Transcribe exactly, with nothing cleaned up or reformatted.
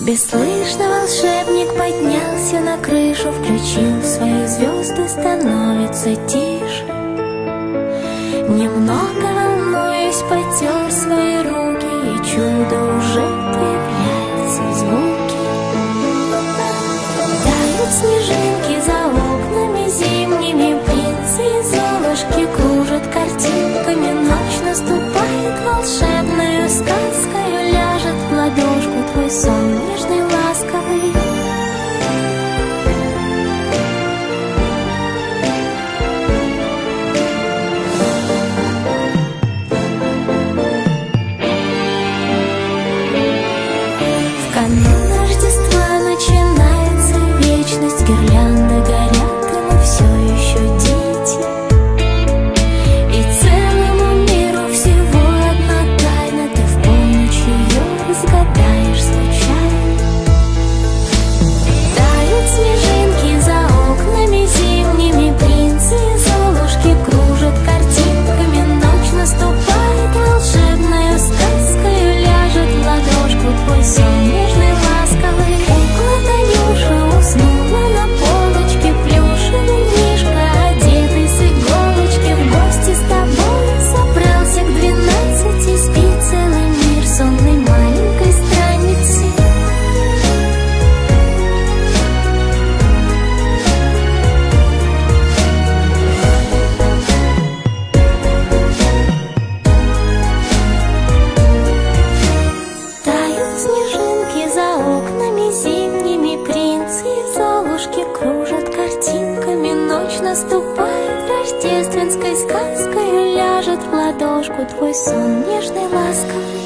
Бесслышно волшебник поднялся на крышу, включил свои звезды, становится тише. Немного волнуясь, потер свои руки, и чудо уже появляется в звуке. Тают снежинки за окнами зимними, принцы и золушки кружат картинками. Ночь наступает волшебную сказкою, ляжет в ладошку твой сон нежный, ласковый. В канун Рождества начинается вечность, гирлянды горят, и мы все еще дети. И целому миру всего одна тайна, ты в полночь ее разгадаешь случайно. Тают снежинки за окнами зимними, принцы и золушки кружат картинками. Ночь наступает волшебную сказкою, ляжет в ладошку твой сон нежный, ласковый. Кукла Танюша уснула на полочке, плюшевый мишка, одетый с иголочки, в гости с тобой собрался к двенадцати. Спит целый мир сонной маленькой странницы. Тают снежинки за окнами зимними, принцы и золушки кружат картинками. Ночь наступает рождественской сказкою, ляжет в ладошку твой сон нежный, ласковый.